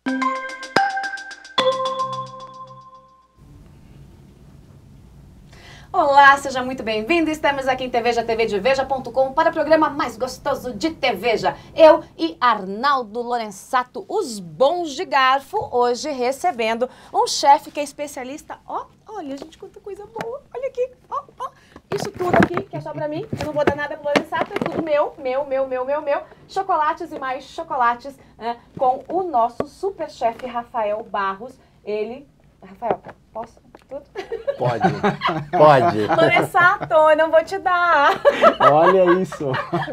Olá, seja muito bem-vindo. Estamos aqui em TVeja, tvdeveja.com para o programa mais gostoso de TVeja. Eu e Arnaldo Lorenzato, os bons de garfo, hoje recebendo um chefe que é especialista. Olha, gente, quanta coisa boa. Olha aqui, Isso tudo aqui, que é só pra mim, eu não vou dar nada pro Lorenzato, é tudo meu. Chocolates e mais chocolates, né, com o nosso super chefe Rafael Barros. Rafael, posso? Tudo? Pode. Lorenzato, eu não vou te dar. Olha isso.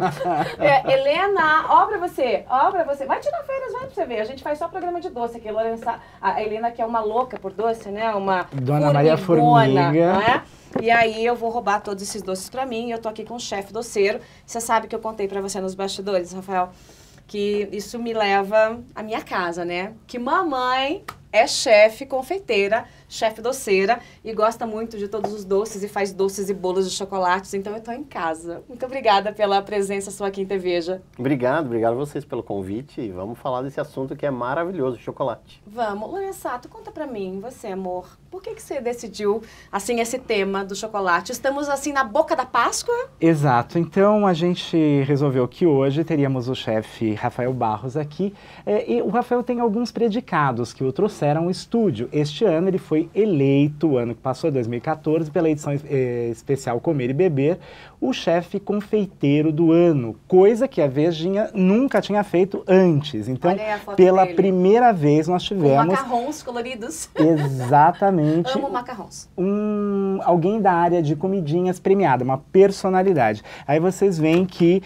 Helena, ó pra você. Vai tirar férias, vai pra você ver. A gente faz só programa de doce aqui. A Helena, que é uma louca por doce, né? Uma Dona Maria Formiga. Não é? E aí eu vou roubar todos esses doces pra mim. E eu tô aqui com o chefe doceiro. Você sabe que eu contei pra você nos bastidores, Rafael, que isso me leva à minha casa, né? Que mamãe é chefe confeiteira, chefe doceira, e gosta muito de todos os doces e faz doces e bolos de chocolates, então eu tô em casa. Muito obrigada pela presença sua aqui em TVeja. Obrigado a vocês pelo convite e vamos falar desse assunto que é maravilhoso, chocolate. Vamos. Lorenzato, conta pra mim, você, amor, por que você decidiu, assim, esse tema do chocolate? Estamos, assim, na boca da Páscoa? Exato, então a gente resolveu que hoje teríamos o chefe Rafael Barros aqui, e o Rafael tem alguns predicados que o trouxeram ao estúdio. Este ano ele foi eleito, o ano que passou, 2014, pela edição especial Comer e Beber, o chefe confeiteiro do ano, coisa que a Vejinha nunca tinha feito antes. Então, pela primeira vez nós tivemos... Com macarrons coloridos. Exatamente. Amo macarrons. Alguém da área de comidinhas premiada, uma personalidade. Aí vocês veem que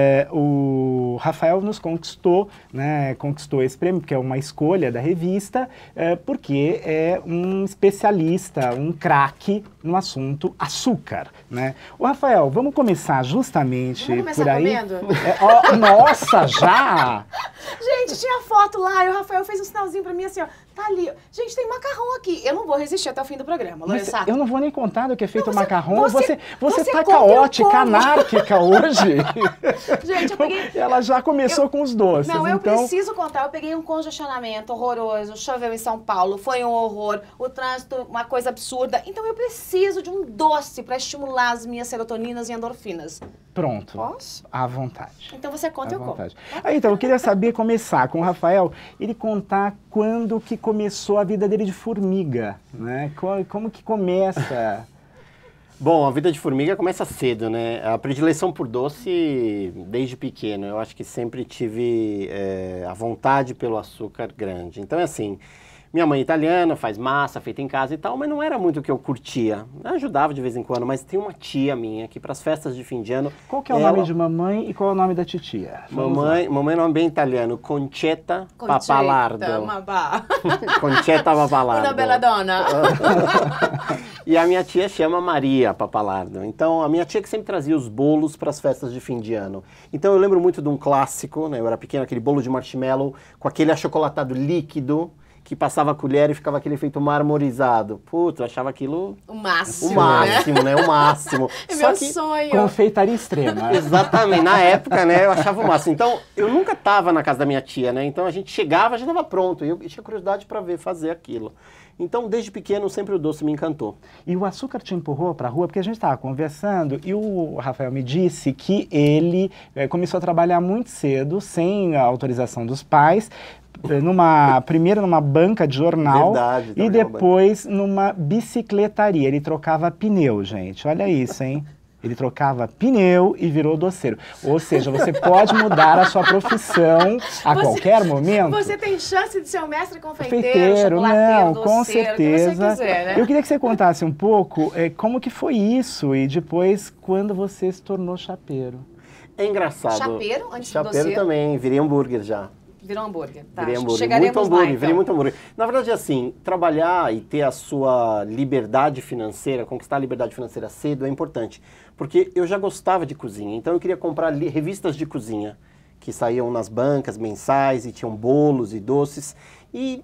o Rafael nos conquistou, né, conquistou esse prêmio, porque é uma escolha da revista, porque é um especialista, um craque no assunto açúcar, né? O Rafael, vamos começar justamente por aí. Comendo? Nossa, já? Gente, tinha foto lá e o Rafael fez um sinalzinho pra mim assim, ó. Tá ali. Gente, tem macarrão aqui. Eu não vou resistir até o fim do programa, Lorenzato. Eu não vou nem contar do que é feito o macarrão. Você tá come, caótica, anárquica hoje. Gente, eu peguei... Ela já começou com os doces. Não, eu então... preciso contar. Eu peguei um congestionamento horroroso, choveu em São Paulo, foi um horror, o trânsito, uma coisa absurda. Então eu preciso de um doce pra estimular as minhas serotoninas e endorfinas. Pronto. Posso? À vontade. Então você conta e eu conto. Então, eu queria saber, começar com o Rafael, ele contar quando que começou a vida dele de formiga, né? Como que começa? Bom, a vida de formiga começa cedo, né? A predileção por doce desde pequeno. Eu acho que sempre tive a vontade pelo açúcar grande. Então é assim, minha mãe é italiana, faz massa, feita em casa e tal, mas não era muito o que eu curtia. Eu ajudava de vez em quando, mas tem uma tia minha que para as festas de fim de ano... Qual que é o nome de mamãe e qual é o nome da titia? Mamãe é nome bem italiano, Concetta Papalardo. Concetta Papalardo. Uma bela dona. E a minha tia chama Maria Papalardo. Então, a minha tia que sempre trazia os bolos para as festas de fim de ano. Então, eu lembro muito de um clássico, né? Eu era pequeno, aquele bolo de marshmallow com aquele achocolatado líquido, que passava a colher e ficava aquele efeito marmorizado. Puta, eu achava aquilo... O máximo, né? O máximo. É meu sonho. Confeitaria extrema. Exatamente. Na época, né, eu achava o máximo. Então, eu nunca tava na casa da minha tia, né? Então, a gente chegava, já tava pronto. E eu tinha curiosidade para fazer aquilo. Então, desde pequeno, sempre o doce me encantou. E o açúcar te empurrou para a rua? Porque a gente estava conversando e o Rafael me disse que ele começou a trabalhar muito cedo, sem a autorização dos pais, primeiro numa banca de jornal. Verdade, e depois numa bicicletaria. Ele trocava pneu, gente. Olha isso, hein? Ele trocava pneu e virou doceiro. Ou seja, você pode mudar a sua profissão a qualquer momento. Você tem chance de ser um mestre confeiteiro, chocolateiro, doceiro, com certeza. O que você quiser, né? Eu queria que você contasse um pouco como que foi isso e depois quando você se tornou chapeiro. É engraçado. Chapeiro antes de chapeiro doceiro? também, virei hambúrguer já. Virou hambúrguer, tá. Virei hambúrguer. Chegaremos muito hambúrguer, lá, então. virei muito hambúrguer. Na verdade, assim, trabalhar e ter a sua liberdade financeira, conquistar a liberdade financeira cedo é importante. Porque eu já gostava de cozinha, então eu queria comprar revistas de cozinha, que saíam nas bancas mensais e tinham bolos e doces. E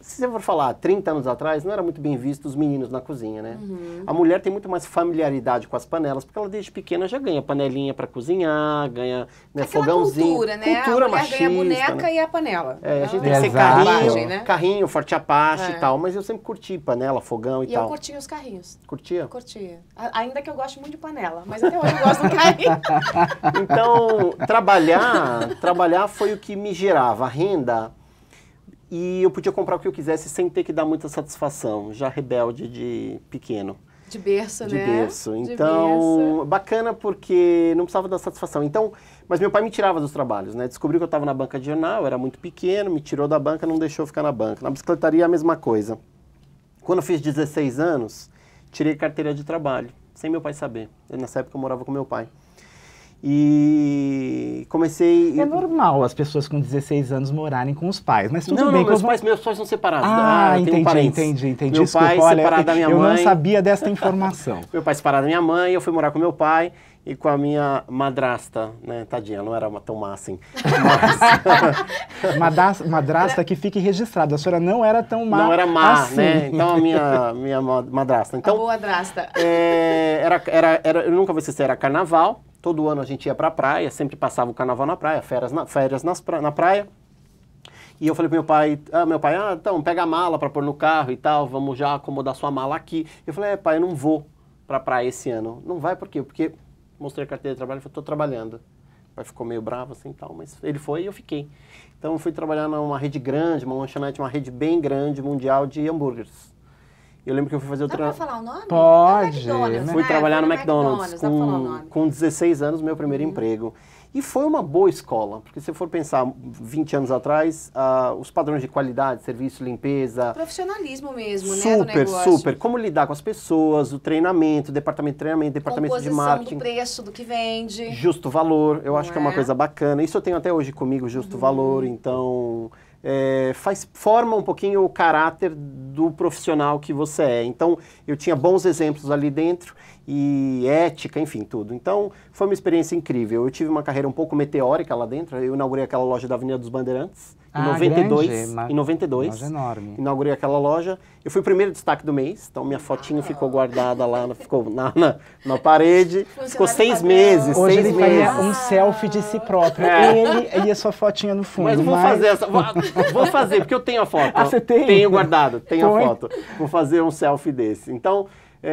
se você for falar 30 anos atrás, não era muito bem visto os meninos na cozinha, né? A mulher tem muito mais familiaridade com as panelas, porque ela desde pequena já ganha panelinha para cozinhar, ganha, né, aquela fogãozinho. Cultura, né? Cultura a mulher machista, ganha a boneca, né? e a panela. É, a gente tem que ser carrinho, né? carrinho, forte Apache e tal, mas eu sempre curti panela, fogão e E tal. eu curtia os carrinhos. Curtia? Curtia. Ainda que eu gosto muito de panela, mas até hoje eu gosto do carrinho. Então, trabalhar foi o que me gerava renda e eu podia comprar o que eu quisesse sem ter que dar muita satisfação, já rebelde de pequeno. De berço, De né? berço. De Então, berço. bacana porque não precisava dar satisfação. Então, mas meu pai me tirava dos trabalhos, né? Descobriu que eu estava na banca de jornal, eu era muito pequeno, me tirou da banca, não deixou eu ficar na banca. Na bicicletaria a mesma coisa. Quando eu fiz 16 anos, tirei carteira de trabalho, sem meu pai saber. Nessa época eu morava com meu pai. E comecei... É normal as pessoas com 16 anos morarem com os pais, mas tudo Não, bem. meus pais são separados. Ah, eu tenho parentes. entendi. Meu Desculpa, pai olha, separado da minha eu mãe. não sabia desta informação. Meu pai separado da minha mãe, eu fui morar com meu pai e com a minha madrasta, né? Tadinha, não era tão má assim. Madrasta que fique registrado, a senhora não era tão má. Não era má, assim. né? Então a minha madrasta. A Então, boa drasta. eu nunca vou esquecer, era carnaval. Todo ano a gente ia pra praia, sempre passava o carnaval na praia, férias na praia. E eu falei pro meu pai, então pega a mala pra pôr no carro e tal, vamos já acomodar sua mala aqui. Eu falei, pai, eu não vou pra praia esse ano. Não vai por quê? Porque mostrei a carteira de trabalho e falei, tô trabalhando. O pai ficou meio bravo assim e tal, mas ele foi e eu fiquei. Então eu fui trabalhar numa rede grande, uma lanchonete, uma rede bem grande, mundial de hambúrgueres. Eu lembro que eu fui fazer o Dá pra falar o nome? Pode, É McDonald's, né? Fui né? trabalhar Foi no McDonald's dá pra falar o nome. com 16 anos, meu primeiro emprego. E foi uma boa escola, porque se for pensar 20 anos atrás, os padrões de qualidade, serviço, limpeza... Profissionalismo mesmo, né, do Super, negócio. super. Como lidar com as pessoas, o treinamento, departamento de treinamento, departamento de Composição marketing. do preço, do que vende. Justo valor, eu acho que é uma é? coisa bacana. Isso eu tenho até hoje comigo, justo valor. Então, forma um pouquinho o caráter do profissional que você é. Então, eu tinha bons exemplos ali dentro e ética, enfim, tudo. Então, foi uma experiência incrível. Eu tive uma carreira um pouco meteórica lá dentro. Eu inaugurei aquela loja da Avenida dos Bandeirantes. Em 92, grande, em 92, loja enorme. inaugurei aquela loja. Eu fui o primeiro destaque do mês, então minha fotinho ficou guardada lá, ficou na parede. Ficou 6 meses, Hoje 6 ele meses. faria um selfie de si próprio. Ele e a sua fotinha no fundo. Mas eu vou fazer essa, vou fazer, porque eu tenho a foto. Ah, você tem? Tenho guardado, tenho Põe. a foto. Vou fazer um selfie desse. Então,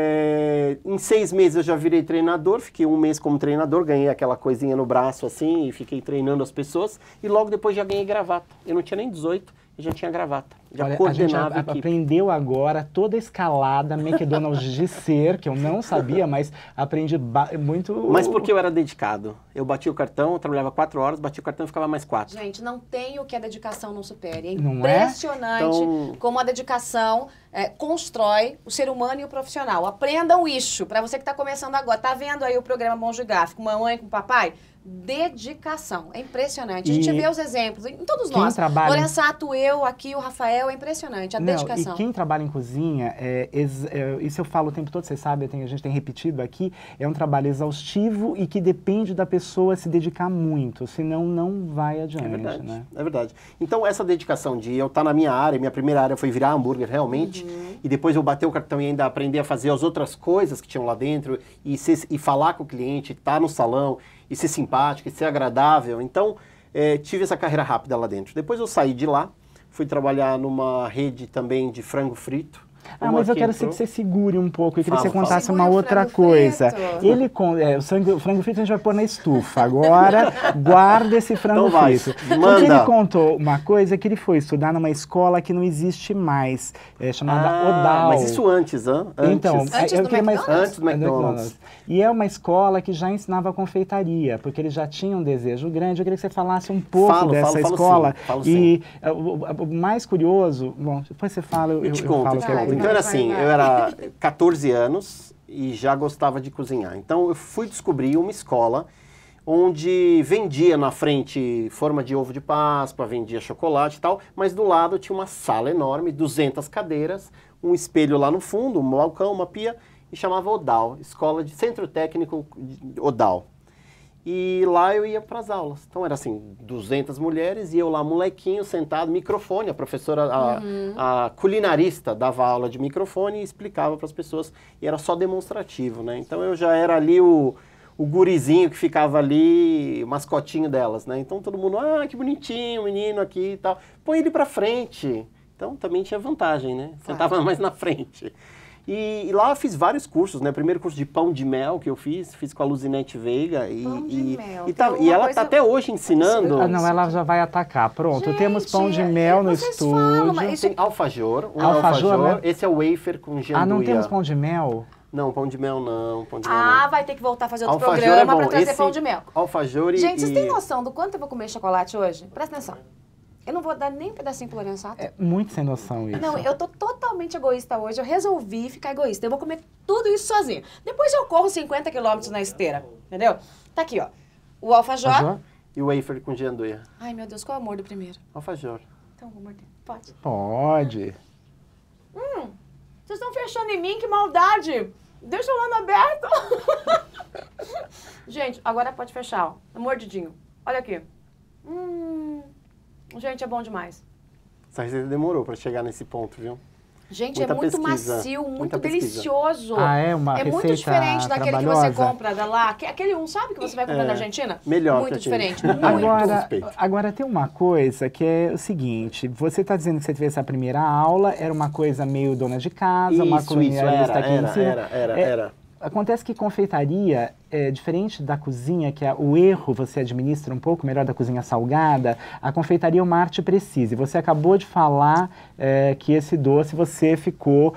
em 6 meses eu já virei treinador, fiquei 1 mês como treinador, ganhei aquela coisinha no braço assim e fiquei treinando as pessoas. E logo depois já ganhei gravata. Eu não tinha nem 18 e já tinha gravata. Já Olha, coordenava a a gente equipe. aprendeu agora toda a escalada McDonald's de ser, que eu não sabia, mas aprendi muito... Mas porque eu era dedicado. Eu batia o cartão, eu trabalhava 4 horas, batia o cartão e ficava mais 4. Gente, não tem o que a dedicação não supere. É Não é? impressionante Então- como a dedicação constrói o ser humano e o profissional. Aprendam isso. Para você que está começando agora, tá vendo aí o programa Bom de Garfo com mamãe, com papai? Dedicação. É impressionante. A gente E vê os exemplos em todos quem nós. trabalha- Lorenzato, eu, aqui, o Rafael, é impressionante. A dedicação. E quem trabalha em cozinha, isso eu falo o tempo todo, você sabe, a gente tem repetido aqui, é um trabalho exaustivo e que depende da pessoa se dedicar muito, senão não vai adiante, É verdade, né? é verdade. Então, essa dedicação de eu estar na minha área, minha primeira área foi virar hambúrguer realmente, e depois eu bater o cartão e ainda aprender a fazer as outras coisas que tinham lá dentro, e falar com o cliente, estar no salão, e ser simpático, e ser agradável. Então, tive essa carreira rápida lá dentro. Depois eu saí de lá, fui trabalhar numa rede também de frango frito. Mas eu quero que você segure um pouco, eu queria que você Fala. contasse Segura uma o outra frango coisa. frito. O frango frito a gente vai pôr na estufa. Agora, guarda esse frango Então vai, frito. manda. Porque ele contou uma coisa que ele foi estudar numa escola que não existe mais, chamada Odal. Mas isso antes, Antes. Então, Antes eu do queria McDonald's? Antes do McDonald's. E é uma escola que já ensinava confeitaria, porque ele já tinha um desejo grande. Eu queria que você falasse um pouco dessa escola. Falo e o mais curioso, bom, depois você fala, eu te falo conto, o que eu ouvi. Então era assim, eu era 14 anos e já gostava de cozinhar. Então eu fui descobrir uma escola onde vendia na frente forma de ovo de Páscoa, vendia chocolate e tal, mas do lado tinha uma sala enorme, 200 cadeiras, um espelho lá no fundo, um balcão, uma pia, e chamava Odal, Escola de Centro Técnico Odal. E lá eu ia para as aulas. Então era assim, 200 mulheres e eu lá, molequinho, sentado, microfone. A professora, a culinarista, dava aula de microfone e explicava para as pessoas. E era só demonstrativo, né? Então eu já era ali o gurizinho que ficava ali, o mascotinho delas, né? Então todo mundo, que bonitinho, menino aqui e tal. Põe ele para frente. Então também tinha vantagem, né? Sentava mais na frente. E lá eu fiz vários cursos, né? O primeiro curso de pão de mel que eu fiz com a Luzinete Veiga. Pão de mel. E ela está até hoje ensinando. Não, ela já vai atacar. Pronto, gente, temos pão de mel no estúdio. Tem alfajor, alfajor. Né? Esse é o wafer com gianduia. Não temos pão de mel? Não, pão de mel não. Pão de mel não. Vai ter que voltar a fazer outro alfajor programa para trazer pão de mel. Alfajor Gente, vocês têm noção do quanto eu vou comer chocolate hoje? Presta atenção. Eu não vou dar nem um pedacinho pro Lorenzato. É muito sem noção isso. Não, eu tô totalmente egoísta hoje. Eu resolvi ficar egoísta. Eu vou comer tudo isso sozinha. Depois eu corro 50 quilômetros na esteira. Entendeu? Tá aqui, ó. O alfajor. E o wafer com gianduia. Ai, meu Deus, qual é o amor do primeiro? Alfajor. Então, vou morder. Pode? Pode. Vocês estão fechando em mim? Que maldade! Deixa o lado aberto. Gente, agora pode fechar, ó. Mordidinho. Olha aqui. Gente, é bom demais. Essa receita demorou para chegar nesse ponto, viu? Gente, muita é muito pesquisa, macio, muito delicioso. É uma receita muito diferente daquele que você trabalhosa. compra lá. Aquele sabe que você vai comprar na Argentina? Melhor muito que diferente. Muito Agora tem uma coisa que é o seguinte, você está dizendo que você teve essa primeira aula, era uma coisa meio dona de casa, uma culinarista que ensina. Era. Acontece que confeitaria é diferente da cozinha, que é o erro você administra um pouco melhor da cozinha salgada. A confeitaria é uma arte precisa. E você acabou de falar que esse doce você ficou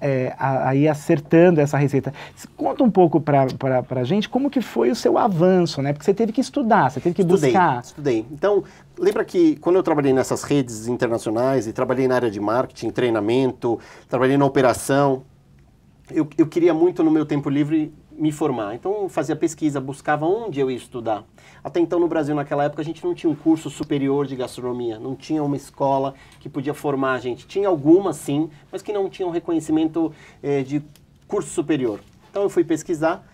aí acertando essa receita. Conta um pouco pra gente como que foi o seu avanço, né? Porque você teve que estudar, você teve que buscar. Estudei. Então, lembra que quando eu trabalhei nessas redes internacionais e trabalhei na área de marketing, treinamento, trabalhei na operação, eu queria muito no meu tempo livre me formar. Então eu fazia pesquisa, buscava onde eu ia estudar. Até então no Brasil naquela época a gente não tinha um curso superior de gastronomia, não tinha uma escola que podia formar a gente. Tinha algumas sim, mas que não tinham reconhecimento de curso superior. Então eu fui pesquisar.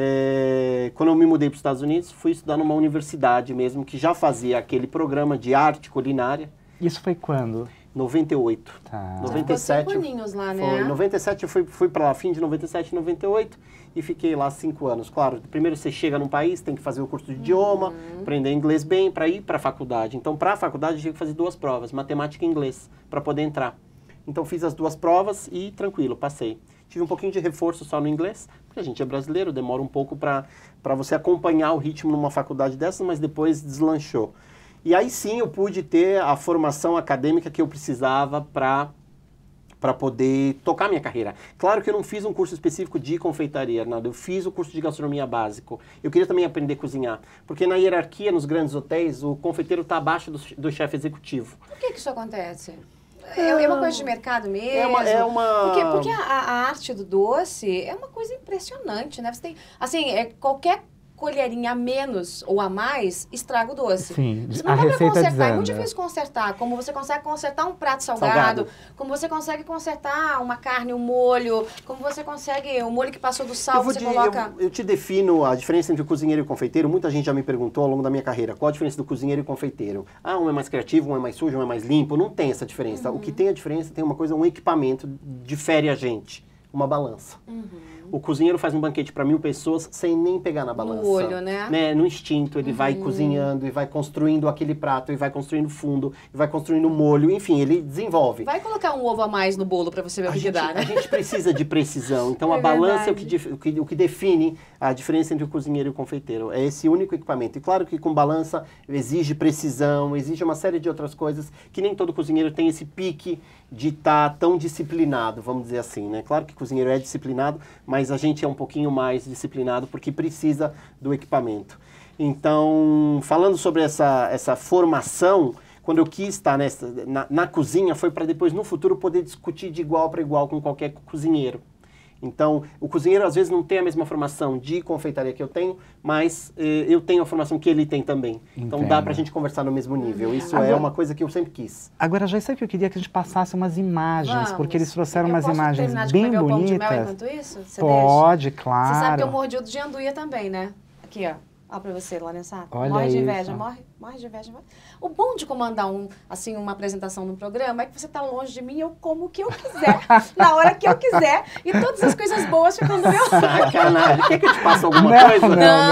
Quando eu me mudei para os Estados Unidos, fui estudar numa universidade mesmo que já fazia aquele programa de arte culinária. Isso foi quando? 98. Tá. 97. Ficou 5 aninhos lá, né? Foi. 97 eu fui para lá, fim de 97, 98 e fiquei lá 5 anos. Claro, primeiro você chega num país, tem que fazer o curso de idioma, aprender inglês bem para ir para a faculdade. Então, para a faculdade, eu tinha que fazer 2 provas, matemática e inglês, para poder entrar. Então, fiz as 2 provas e tranquilo, passei. Tive um pouquinho de reforço só no inglês, porque a gente é brasileiro, demora um pouco para você acompanhar o ritmo numa faculdade dessas, mas depois deslanchou. E aí sim eu pude ter a formação acadêmica que eu precisava para poder tocar minha carreira. Claro que eu não fiz um curso específico de confeitaria, Arnaldo. Eu fiz o curso de gastronomia básico. Eu queria também aprender a cozinhar. Porque na hierarquia, nos grandes hotéis, o confeiteiro está abaixo do chefe executivo. Por que isso acontece? É uma coisa de mercado mesmo? Porque a arte do doce é uma coisa impressionante, né? Você tem, assim, qualquer colherinha a menos ou a mais, estraga o doce. Sim, não a dá pra receita consertar, desanda. é muito difícil consertar. Como você consegue consertar um prato salgado, como você consegue consertar uma carne, um molho, como você consegue o molho que passou do sal, coloca... Eu te defino a diferença entre o cozinheiro e o confeiteiro. Muita gente já me perguntou ao longo da minha carreira, qual a diferença do cozinheiro e confeiteiro? Um é mais criativo, um é mais sujo, um é mais limpo. Não tem essa diferença. O que tem a diferença, tem uma coisa, um equipamento, difere a gente. Uma balança. O cozinheiro faz um banquete para 1000 pessoas sem nem pegar na balança. No olho, né? No instinto, ele vai cozinhando e vai construindo aquele prato, e vai construindo fundo, e vai construindo molho, enfim, ele desenvolve. Vai colocar um ovo a mais no bolo para você ver o que dá, né? A gente precisa de precisão. Então a balança é o que define a diferença entre o cozinheiro e o confeiteiro. É esse único equipamento. E claro que com balança exige precisão, exige uma série de outras coisas que nem todo cozinheiro tem esse pique de estar tão disciplinado, vamos dizer assim, né? Claro que o cozinheiro é disciplinado, mas a gente é um pouquinho mais disciplinado porque precisa do equipamento. Então, falando sobre essa formação, quando eu quis estar na cozinha, foi para depois, no futuro, poder discutir de igual para igual com qualquer cozinheiro. Então, o cozinheiro às vezes não tem a mesma formação de confeitaria que eu tenho, mas eu tenho a formação que ele tem também. Entendo. Então dá pra gente conversar no mesmo nível. Isso é uma coisa que eu sempre quis. Agora, já sabe que eu queria que a gente passasse umas imagens, Vamos. porque eles trouxeram Eu umas posso imagens terminar de bem comer meu pão de mel bonitas. enquanto isso? Você Pode, deixa? claro. Você sabe que eu mordi o de anduia também, né? Aqui, ó. Ó, pra você, Lorenzato. Olha Morre de isso. inveja, morre de inveja. O bom de comandar uma apresentação no programa é que você tá longe de mim, eu como o que eu quiser, na hora que eu quiser, e todas as coisas boas ficam do meu lado. Sacanagem. Quer que eu te passe alguma coisa?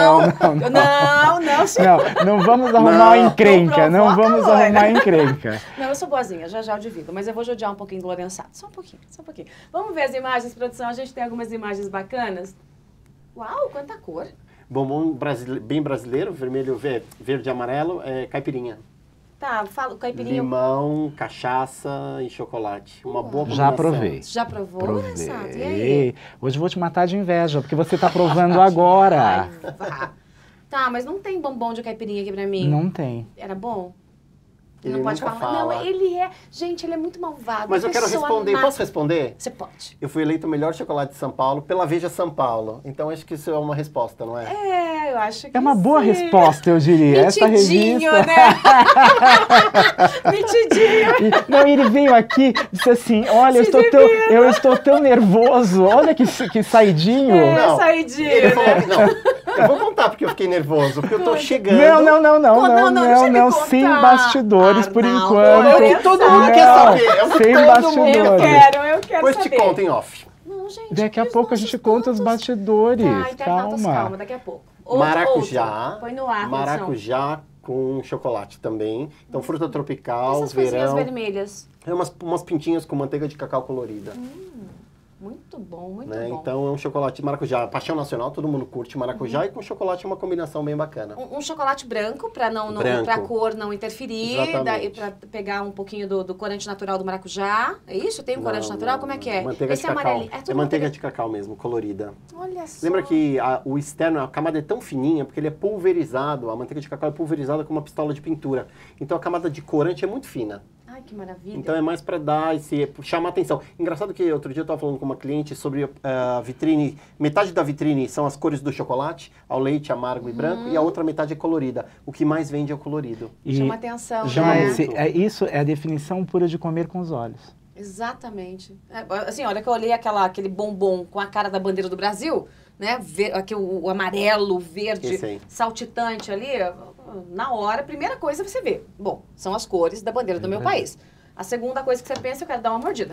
Não, senhor. Não vamos arrumar encrenca, não provoca, vamos Loura. arrumar encrenca. Não, eu sou boazinha, já eu divido, mas eu vou judiar um pouquinho do Lorenzato. Só um pouquinho. Vamos ver as imagens, produção? A gente tem algumas imagens bacanas. Uau, quanta cor. Bombom bem brasileiro, vermelho, verde e amarelo, caipirinha. Tá, fala, caipirinha. Limão, cachaça e chocolate. Uma boa combinação. Já provei. Já provou, Lorenzato? E aí? Provei. Hoje eu vou te matar de inveja, porque você tá provando agora. Ai, vá. Tá, mas não tem bombom de caipirinha aqui pra mim. Não tem. Era bom? Ele não pode nunca falar. fala. Não, ele é... Gente, ele é muito malvado. Mas eu quero Pessoa responder. má. Posso responder? Você pode. Eu fui eleito o melhor chocolate de São Paulo pela Veja São Paulo. Então acho que isso é uma resposta, não é? É, eu acho que É uma boa sim. resposta, eu diria. Essa Mitidinho, revista. né? Mitidinho. Não, ele veio aqui e disse assim: olha, eu estou tão nervoso, olha que saidinho. É, saidinho, Ele falou, né? não, eu vou contar porque eu fiquei nervoso, porque eu tô chegando. Não, sem bastidores por Arnaldo, enquanto. É o que todo mundo quer saber. É o que sem todo bastidores. mundo Eu quero Depois saber. te conto em off. Não, gente, Daqui a os pouco a nossos gente conta os pontos. bastidores. Tá, internautas, calma, daqui a pouco. Maracujá. Põe no ar, produção. Maracujá com chocolate também. Então, fruta tropical, Essas coisinhas verão. vermelhas. É umas pintinhas com manteiga de cacau colorida. Muito bom, muito Né? bom. Então, é um chocolate maracujá. Paixão nacional, todo mundo curte maracujá. E com chocolate é uma combinação bem bacana. Um chocolate branco, para Branco. pra cor não interferir, Exatamente. para pegar um pouquinho do corante natural do maracujá. É isso? Tem um corante Não, natural? não, Como é que não. é? Manteiga Esse de cacau. amarelinho. É tudo manteiga de cacau mesmo, colorida. Olha só. Lembra que o externo, a camada é tão fininha porque ele é pulverizado. A manteiga de cacau é pulverizada com uma pistola de pintura. Então a camada de corante é muito fina. Ai, que maravilha. Então é mais para dar chamar atenção. Engraçado que outro dia eu estava falando com uma cliente sobre a vitrine. Metade da vitrine são as cores do chocolate, ao leite amargo e branco, e a outra metade é colorida. O que mais vende é o colorido. Chama atenção, Chama né? muito. Isso é a definição pura de comer com os olhos. Exatamente. Assim, olha que eu olhei aquele bombom com a cara da bandeira do Brasil, né? Aqui o amarelo, o verde, Esse aí. saltitante ali, na hora, a primeira coisa você vê. Bom, são as cores da bandeira do meu país. A segunda coisa que você pensa, eu quero dar uma mordida.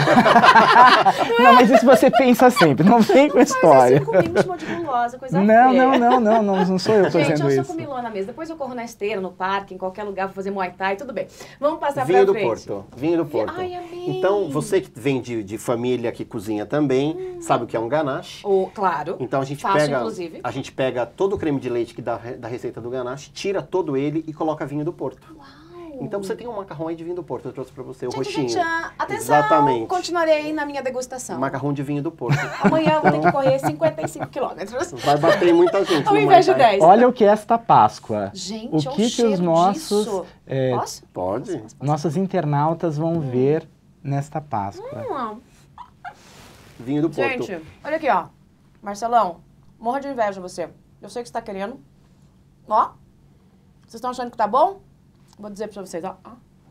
Não, mas isso você pensa sempre, não vem com Mas história. assim, comigo, chamou de gulosa, coisa Não, feia. não sou eu que tô Gente, dizendo eu isso. sou comilona na mesa. Depois eu corro na esteira, no parque, em qualquer lugar, vou fazer Muay Thai, tudo bem. Vamos passar Vinho pra do frente. Porto. Vinho do Porto. Ai, amei. Então, você que vem de família que cozinha também, sabe o que é um ganache. Claro. Então a gente Faço, inclusive. pega todo o creme de leite que da receita do ganache, tira todo ele e coloca vinho do Porto. Uau. Então você tem um macarrão aí de vinho do Porto, eu trouxe pra você, o Tchan, roxinho. tchan, tchan. Atenção, Exatamente. continuarei na minha degustação. Macarrão de vinho do Porto. Amanhã eu vou ter que correr 55 quilômetros. Vai bater em muita gente. Ao no invés de Muay Thai. 10. Olha o que é esta Páscoa. Gente, O olha que o os cheiro nossos, disso. Posso? Pode? nossos internautas vão ver nesta Páscoa. Vinho do Porto. Gente, olha aqui, ó. Marcelão, morro de inveja de você. Eu sei que você tá querendo. Ó. Vocês estão achando que tá bom? Vou dizer pra vocês, ó.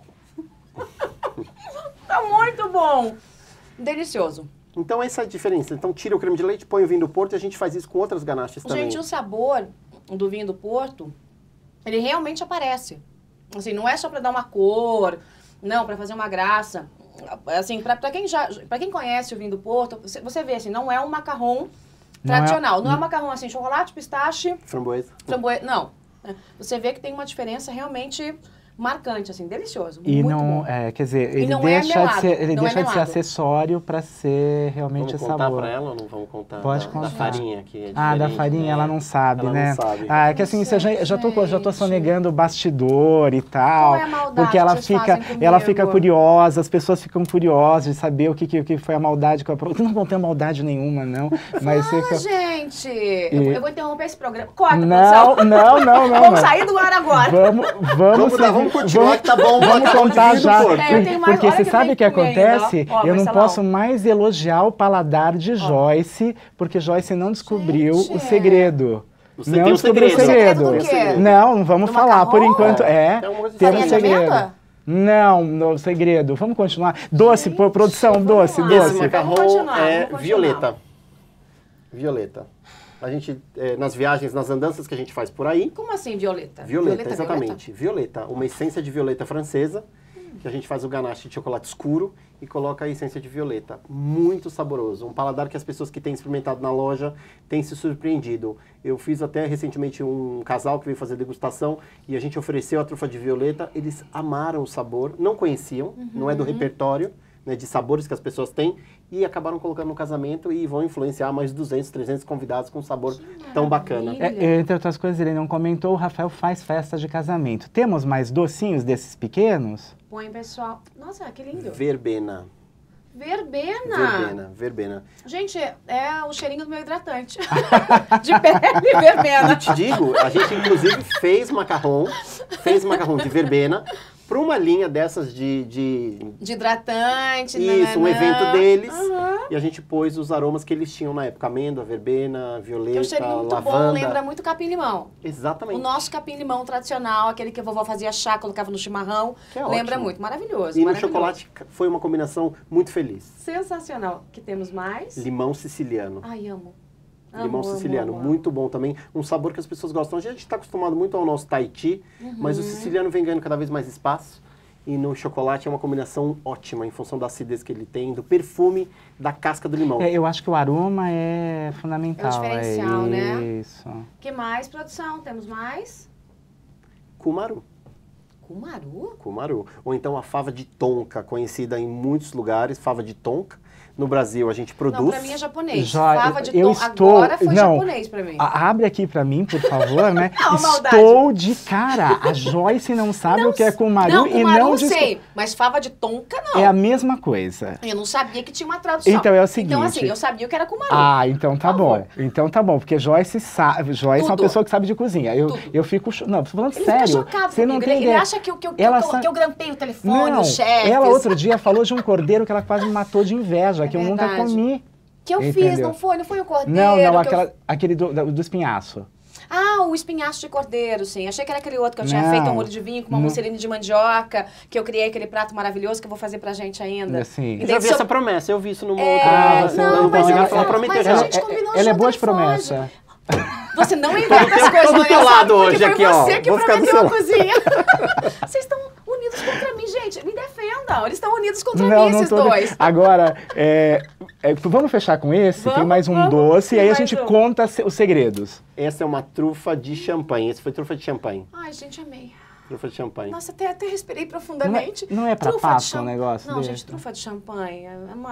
Tá muito bom. Delicioso. Então essa é a diferença. Então tira o creme de leite, põe o vinho do Porto e a gente faz isso com outras ganaches também. Gente, o sabor do vinho do Porto, ele realmente aparece. Assim, não é só pra dar uma cor, não, pra fazer uma graça. Assim, pra quem conhece o vinho do Porto, você vê assim, não é um macarrão tradicional. Não é um macarrão assim, chocolate, pistache, Framboesa. framboesa, não. Você vê que tem uma diferença realmente marcante, assim, delicioso. E muito não, bom. quer dizer, ele não é deixa melado, de ser, ele não é deixa de ser melado. acessório para ser realmente Vamos contar sabor. pra ela ou não vamos contar? Pode da contar. farinha, que é Ah, da diferente, farinha né? ela não sabe, Ela né? não sabe. Ah, é que assim, você já tô sonegando o bastidor e tal. Qual é a maldade porque ela que vocês fica, fazem ela comigo? fica curiosa, as pessoas ficam curiosas de saber o que foi a maldade que eu aprontei. Não contei maldade nenhuma, não. Mas Fala, fica... gente! E- Eu vou interromper esse programa. Corta, Não, produção. não. Vamos sair do ar agora. Vamos continuar que tá bom. Vamos macarrão de contar vinho do já, Porto. É, eu tenho mais- porque olha você que sabe eu o que tenho que comer ainda, acontece? ó. Ó, Eu não Marcelão. posso mais elogiar o paladar de Joyce, porque Joyce não descobriu Gente. o segredo. Você Não tem um descobriu o segredo. segredo. Segredo do quê? Não vamos Do falar, por macarrão? enquanto. É uma coisa Temos Farinha de segredo. amêndoa? Não, no segredo. Vamos continuar. Doce, produção, vamos doce, lá. Esse doce. macarrão Vamos continuar, é vamos continuar. violeta. Violeta. A gente, nas viagens, nas andanças que a gente faz por aí. Como assim, violeta? Violeta, exatamente. Violeta, uma essência de violeta francesa, que a gente faz o ganache de chocolate escuro e coloca a essência de violeta. Muito saboroso. Um paladar que as pessoas que têm experimentado na loja têm se surpreendido. Eu fiz até recentemente um casal que veio fazer degustação e a gente ofereceu a trufa de violeta. Eles amaram o sabor, não conheciam, não é do repertório, né, de sabores que as pessoas têm, e acabaram colocando no casamento e vão influenciar mais 200, 300 convidados com um sabor tão bacana. Entre outras coisas, ele não comentou, o Rafael faz festa de casamento. Temos mais docinhos desses pequenos? Põe, pessoal. Nossa, que lindo. Verbena. Verbena. Verbena. Gente, é o cheirinho do meu hidratante. De pele, verbena. Eu te digo, a gente inclusive fez macarrão de verbena, para uma linha dessas de hidratante, isso, um evento deles. E a gente pôs os aromas que eles tinham na época. Amêndoa, verbena, violeta, tem um cheirinho muito lavanda. bom, lembra muito capim-limão. Exatamente. O nosso capim-limão tradicional, aquele que a vovó fazia chá, colocava no chimarrão. Que é lembra ótimo. muito, maravilhoso. E maravilhoso. no chocolate foi uma combinação muito feliz. Sensacional. Que temos mais? Limão siciliano. Ai, amo. Limão siciliano, muito bom também. Um sabor que as pessoas gostam. A gente está acostumado muito ao nosso Tahiti, mas o siciliano vem ganhando cada vez mais espaço. E no chocolate é uma combinação ótima, em função da acidez que ele tem, do perfume da casca do limão. Eu acho que o aroma é fundamental. É o diferencial, né? Isso. Que mais, produção? Temos mais? Cumaru. Cumaru? Cumaru. Ou então a fava de tonka, conhecida em muitos lugares, fava de tonka. No Brasil a gente produz. Não, pra mim é japonês. Já, Fava de eu tonka. estou, Agora foi não, japonês pra mim. Abre aqui pra mim, por favor, né? Não, maldade. Estou de cara. A Joyce não sabe o que é cumaru não, e não eu sei, mas fava de tonka não. É a mesma coisa. Eu não sabia que tinha uma tradução. Então é o seguinte. Então assim, eu sabia que era cumaru. Ah, então tá bom. Então tá bom, porque Joyce sabe. Joyce é uma pessoa que sabe de cozinha. Eu fico. Não, tô falando ele sério. Fica chocado você comigo. não tem Ele ideia. acha que eu grampei o telefone, não, o chefe. Ela outro dia falou de um cordeiro que ela quase me matou de inveja, que eu nunca comi. Que eu fiz, não foi o cordeiro. Não, aquele do espinhaço. Ah, o espinhaço de cordeiro, sim. Achei que era aquele outro que eu tinha feito um molho de vinho com uma musseline de mandioca, que eu criei aquele prato maravilhoso que eu vou fazer pra gente ainda. Assim. Eu já vi essa promessa, eu vi isso numa outra... Não, mas ela prometeu. Mas a gente combinou ela é boa de promessa. Você não inventa as coisas, do teu lado hoje aqui, ó. Você que prometeu a cozinha. Vocês estão unidos contra mim, gente. Me defendam. Eles estão unidos contra mim, esses dois. Agora, vamos fechar com esse? Tem mais um doce e aí a gente conta os segredos. Essa é uma trufa de champanhe. Esse foi trufa de champanhe. Ai, gente, amei. Trufa de champanhe. Nossa, até respirei profundamente. Não é pra Páscoa um negócio Não, desse? gente, trufa de champanhe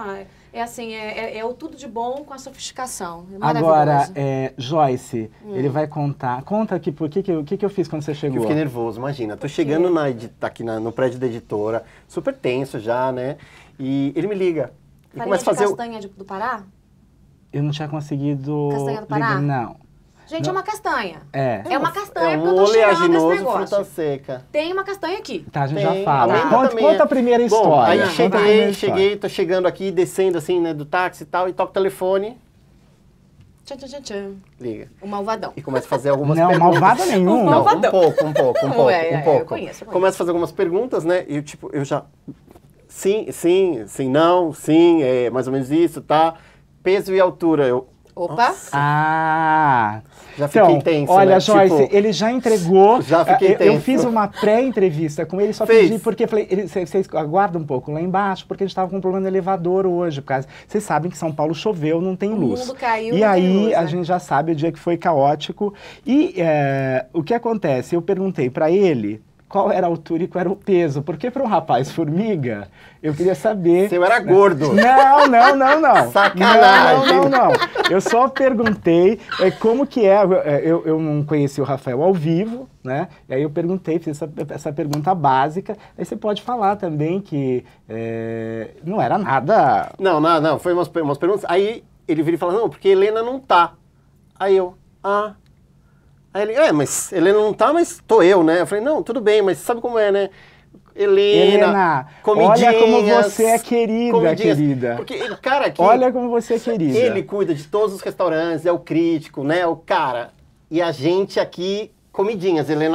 é o tudo de bom com a sofisticação. É maravilhoso. Agora, Joyce, ele vai contar. Conta aqui o que eu fiz quando você chegou. Eu fiquei nervoso, imagina. Tô chegando aqui no prédio da editora, super tenso já, né? E ele me liga. E começa a fazer castanha do Pará? Eu não tinha conseguido... Castanha do Pará? Não. Gente, é uma castanha. É uma castanha porque eu tô cheirando esse negócio. Fruta seca. Tem uma castanha aqui. Tá, a gente já fala. Conta Conta a primeira história. Aí tô chegando aqui, descendo assim, né, do táxi e tal, e toco o telefone. Tchan, tchan, tchan, tchan. Liga. O malvadão. E começa a fazer algumas perguntas. Não, malvado nenhum. Não, um pouco. Eu conheço. Começa a fazer algumas perguntas, né, e eu já... Sim, não, sim, é mais ou menos isso, tá? Peso e altura, Opa! Nossa. Já fiquei tenso, olha, né? Joyce, ele já entregou. Já fiquei tenso. Eu fiz uma pré-entrevista com ele, só pedi porque falei, vocês aguardam um pouco lá embaixo, porque a gente estava com um problema no elevador hoje, por causa, vocês sabem que São Paulo choveu, não tem luz. O mundo caiu, e aí luz, a gente já sabe o dia que foi caótico. E o que acontece? Eu perguntei para ele qual era a altura e qual era o peso, porque para um rapaz formiga, eu queria saber... Se eu era gordo. Não. Sacanagem. Não. Eu só perguntei como que é, eu não conheci o Rafael ao vivo, né? E aí eu perguntei, fiz essa pergunta básica, aí você pode falar também que não era nada... Não, foi umas perguntas, aí ele vira e fala, não, porque Helena não tá. Aí eu, Aí ele, mas Helena não tá, mas tô eu, né? Eu falei, não, tudo bem, mas sabe como é, né? Helena, olha como você é querida. Porque, cara, aqui... Olha como você é querida. Ele cuida de todos os restaurantes, é o crítico, né? O cara. E a gente aqui, comidinhas, Helena.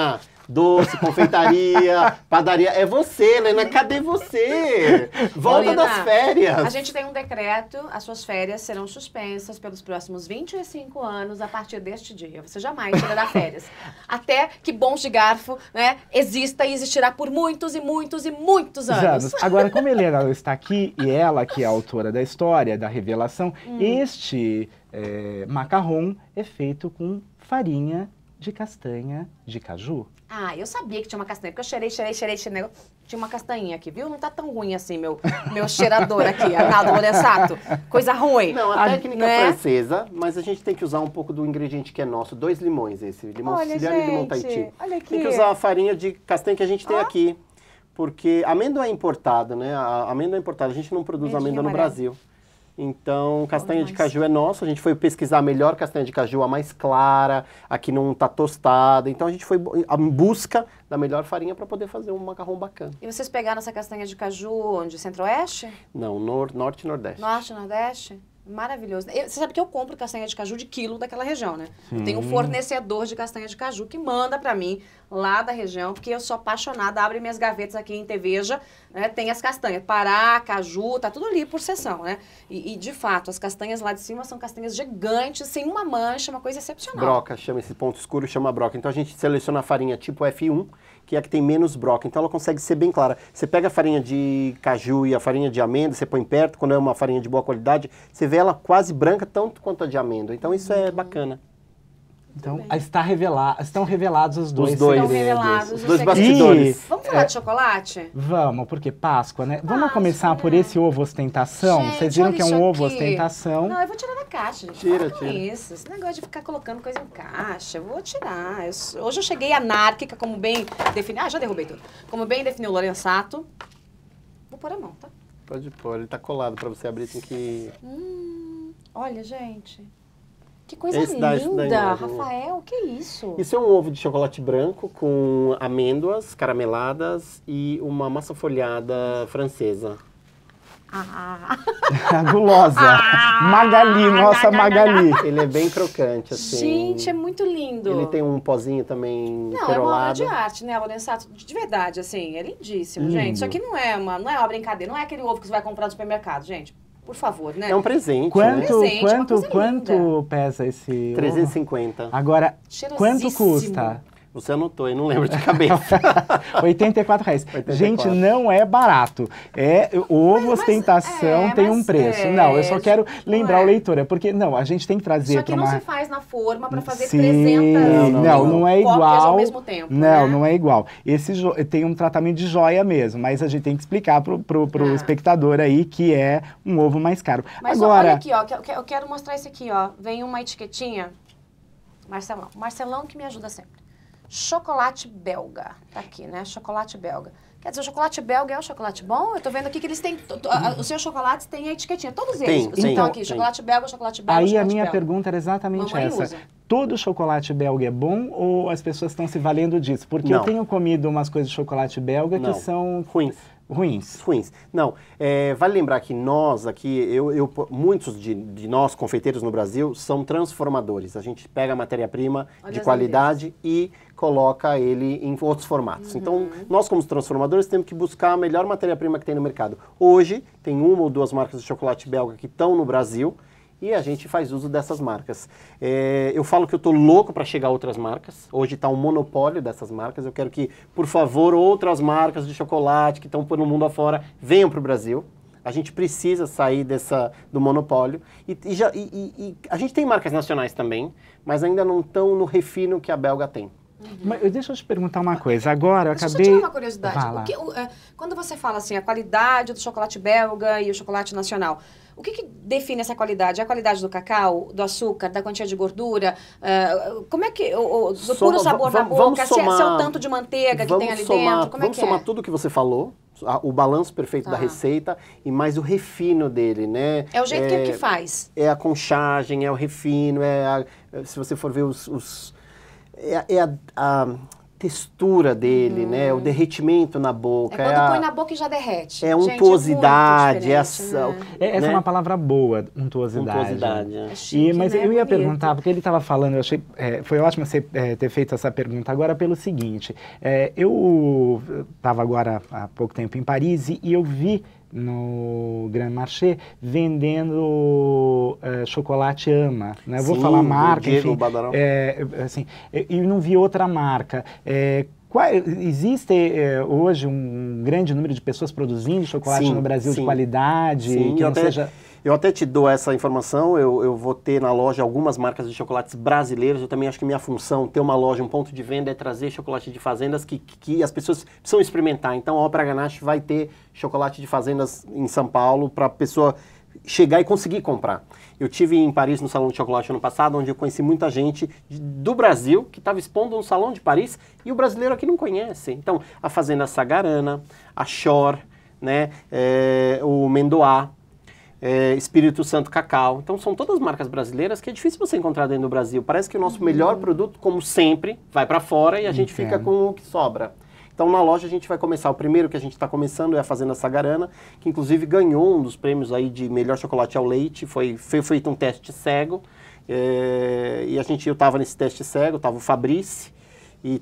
doce, confeitaria, padaria. É você, Helena, cadê você? Volta Helena, das férias. A gente tem um decreto, as suas férias serão suspensas pelos próximos 25 anos a partir deste dia. Você jamais tirará férias. Até que Bons de Garfo, né, exista e existirá por muitos e muitos e muitos anos. Agora, como a Helena está aqui, e ela que é a autora da história, da revelação, este macarrão é feito com farinha de castanha de caju. Ah, eu sabia que tinha uma castanha, porque eu cheirei esse negócio. Tinha uma castanhinha aqui, viu? Não tá tão ruim assim, meu cheirador aqui, Arnaldo Lorenzato. Coisa ruim. Não, a técnica francesa, mas a gente tem que usar um pouco do ingrediente que é nosso. 2 limões esse, limão siciliano e limão Tahiti. Olha aqui. Tem que usar a farinha de castanha que a gente tem aqui. Porque amêndoa é importada, né? A amêndoa é importada, a gente não produz amêndoa no Brasil. Então, castanha de caju é nossa. A gente foi pesquisar a melhor castanha de caju, a mais clara, a que não tá tostada. Então, a gente foi em busca da melhor farinha para poder fazer um macarrão bacana. E vocês pegaram essa castanha de caju onde? Centro-Oeste? Não, norte e nordeste. Norte e nordeste? Maravilhoso. Você sabe que eu compro castanha de caju de quilo daquela região, né? Eu tenho um fornecedor de castanha de caju que manda pra mim lá da região, porque eu sou apaixonada, abre minhas gavetas aqui em Teveja, né? Tem as castanhas, Pará, caju, tá tudo ali por seção, né? E de fato, as castanhas lá de cima são castanhas gigantes, sem uma mancha, uma coisa excepcional. Broca, chama esse ponto escuro, chama broca. Então a gente seleciona a farinha tipo F1, que é a que tem menos broca. Então ela consegue ser bem clara. Você pega a farinha de caju e a farinha de amêndoa, você põe perto, quando é uma farinha de boa qualidade, você vê ela quase branca, tanto quanto a de amêndoa. Então isso é bacana. Então, estão revelados os dois Estão revelados os dois bastidores. Vamos falar de chocolate? Vamos, porque Páscoa, né? Vamos começar por esse ovo ostentação? Gente, vocês viram olha que é um isso ovo aqui. ostentação. Não, eu vou tirar da caixa, gente. Tira. Isso. Esse negócio de ficar colocando coisa em caixa, eu vou tirar. Hoje eu cheguei anárquica, como bem definiu. Ah, já derrubei tudo. Como bem definiu o Lorenzato. Vou pôr a mão, tá? Pode pôr, ele tá colado para você abrir, tem que... Olha, gente. Que coisa Esse daí linda, mesmo. Rafael, que isso? Isso é um ovo de chocolate branco com amêndoas carameladas e uma massa folhada francesa. Gulosa. Magali, nossa Magali. Ele é bem crocante, assim. Gente, é muito lindo. Ele tem um pozinho também Não, é uma obra perolado. de arte, né, Lorenzato? De verdade, assim, é lindíssimo, gente. Isso aqui não é uma brincadeira, não é aquele ovo que você vai comprar no supermercado, gente. Por favor, né? É um presente, Quanto, né? presente, uma coisa quanto pesa esse ovo? 350. Agora, quanto Cheirosíssimo. custa? Você anotou, eu não lembro de cabeça. R$84. Gente, não é barato. Ovo ostentação tem um preço. Não, eu só quero lembrar o leitor, porque a gente tem que trazer Isso aqui para não uma... se faz na forma para fazer Sim, 300 não é cópias igual. ao mesmo tempo, Não é igual. Esse tem um tratamento de joia mesmo, mas a gente tem que explicar pro espectador aí que é um ovo mais caro. Mas agora, olha aqui, ó, eu quero mostrar isso aqui, ó. Vem uma etiquetinha. Marcelão que me ajuda sempre. Chocolate belga. Tá aqui, né? Chocolate belga. Quer dizer, o chocolate belga é um chocolate bom? Eu tô vendo aqui que eles têm... Os seus chocolates têm a etiquetinha. Todos eles. Vocês estão aqui. Chocolate belga, chocolate belga, aí chocolate a minha belga. pergunta era exatamente Mamãe essa. usa. Todo chocolate belga é bom ou as pessoas estão se valendo disso? Porque eu tenho comido umas coisas de chocolate belga que são... Ruins. Não, vale lembrar que nós aqui, muitos de nós, confeiteiros no Brasil, são transformadores. A gente pega a matéria-prima de qualidade e coloca ele em outros formatos. Então, nós como transformadores temos que buscar a melhor matéria-prima que tem no mercado. Hoje, tem 1 ou 2 marcas de chocolate belga que estão no Brasil, e a gente faz uso dessas marcas. Eu falo que eu estou louco para chegar a outras marcas. Hoje está um monopólio dessas marcas. Eu quero que, por favor, outras marcas de chocolate que estão por no mundo afora venham para o Brasil. A gente precisa sair do monopólio. E a gente tem marcas nacionais também, mas ainda não estão no refino que a belga tem. Mas deixa eu te perguntar uma coisa. Agora, eu acabei... Deixa eu tirar uma curiosidade. Quando você fala assim, a qualidade do chocolate belga e o chocolate nacional, o que define essa qualidade? É a qualidade do cacau, do açúcar, da quantia de gordura? Como é que... do puro sabor na boca? Se é o tanto de manteiga que tem ali dentro? Como vamos somar tudo que você falou, o balanço perfeito da receita e mais o refino dele, né? É o jeito que faz. É a conchagem, é o refino, se você for ver textura dele, né? O derretimento na boca. É quando põe na boca e já derrete. É Gente, untuosidade, é essa... né? Essa né? é uma palavra boa, untuosidade. Untuosidade, É chique, Mas né? eu ia Bonito. perguntar, porque ele estava falando, eu achei, foi ótimo você ter feito essa pergunta agora pelo seguinte, eu estava agora há pouco tempo em Paris e eu vi no Grand Marché vendendo chocolate Ama, né? Eu vou Sim, falar do marca, Diego enfim, Badaró. assim, e não vi outra marca. Existe hoje um grande número de pessoas produzindo chocolate Sim, no Brasil de sim. qualidade, Sim, que não seja... Eu até te dou essa informação, eu vou ter na loja algumas marcas de chocolates brasileiros, eu também acho que minha função, ter uma loja, um ponto de venda, é trazer chocolate de fazendas que as pessoas precisam experimentar. Então a Ópera Ganache vai ter chocolate de fazendas em São Paulo para a pessoa chegar e conseguir comprar. Eu tive em Paris no Salão de Chocolate ano passado, onde eu conheci muita gente do Brasil que estava expondo no Salão de Paris e o brasileiro aqui não conhece. Então a Fazenda Sagarana, a Shore, né, o Mendoá, Espírito Santo Cacau. Então são todas marcas brasileiras que é difícil você encontrar dentro do Brasil. Parece que o nosso melhor produto, como sempre, vai para fora e a gente fica com o que sobra. Então na loja a gente vai começar, o primeiro que a gente está começando é a Fazenda Sagarana, que inclusive ganhou um dos prêmios aí de melhor chocolate ao leite, foi feito um teste cego, e eu estava nesse teste cego, estava o Fabrício, e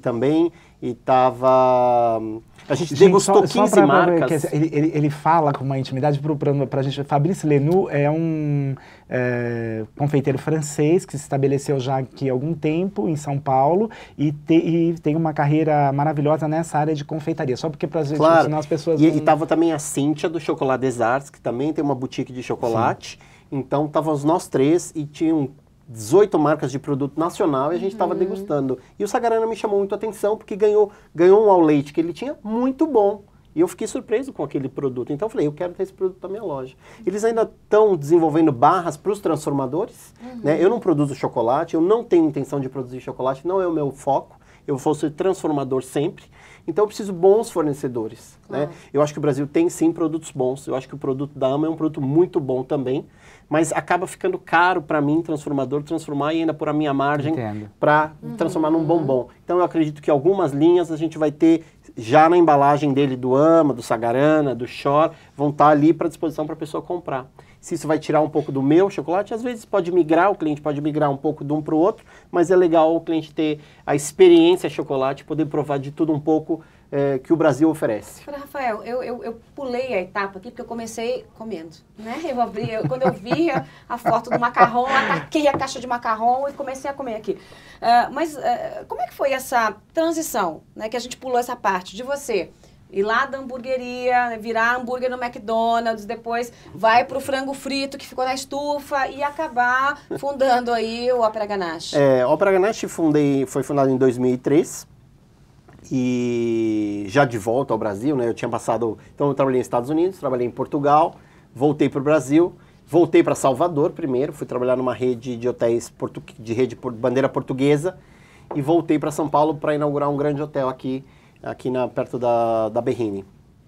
estava... A gente degustou 15 marcas. Ele fala com uma intimidade para a gente. Fabrice Lenoux é um confeiteiro francês que se estabeleceu já aqui há algum tempo em São Paulo e tem uma carreira maravilhosa nessa área de confeitaria. Só porque para a gente ensinar as pessoas... E estava também a Cíntia do Chocolat des Arts, que também tem uma boutique de chocolate. Sim. Então estávamos nós três e tinham 18 marcas de produto nacional e a gente estava degustando. E o Sagarana me chamou muito a atenção porque ganhou um ao leite que ele tinha muito bom. E eu fiquei surpreso com aquele produto. Então eu falei, eu quero ter esse produto na minha loja. Eles ainda estão desenvolvendo barras para os transformadores. Né? Eu não produzo chocolate, eu não tenho intenção de produzir chocolate, não é o meu foco. Eu vou ser transformador sempre. Então eu preciso de bons fornecedores. Né? Eu acho que o Brasil tem sim produtos bons. Eu acho que o produto da Ama é um produto muito bom também. Mas acaba ficando caro para mim, transformar e ainda por a minha margem para transformar num bombom. Então eu acredito que algumas linhas a gente vai ter já na embalagem dele do Ama, do Sagarana, do Shore, vão estar ali para disposição para a pessoa comprar. Se isso vai tirar um pouco do meu chocolate, às vezes pode migrar, o cliente pode migrar um pouco de um para o outro, mas é legal o cliente ter a experiência chocolate, poder provar de tudo um pouco que o Brasil oferece. Rafael, eu pulei a etapa aqui porque eu comecei comendo, né? Quando eu vi a foto do macarrão, ataquei a caixa de macarrão e comecei a comer aqui. Mas como é que foi essa transição, né? Que a gente pulou essa parte de você ir lá da hamburgueria, virar hambúrguer no McDonald's, depois vai pro frango frito que ficou na estufa e acabar fundando aí o Ópera Ganache. O Ópera Ganache foi fundado em 2003. E já de volta ao Brasil, né? Eu tinha passado... Então eu trabalhei nos Estados Unidos, trabalhei em Portugal, voltei para o Brasil, voltei para Salvador primeiro, fui trabalhar numa rede de hotéis de rede bandeira portuguesa e voltei para São Paulo para inaugurar um grande hotel aqui perto da Berrini.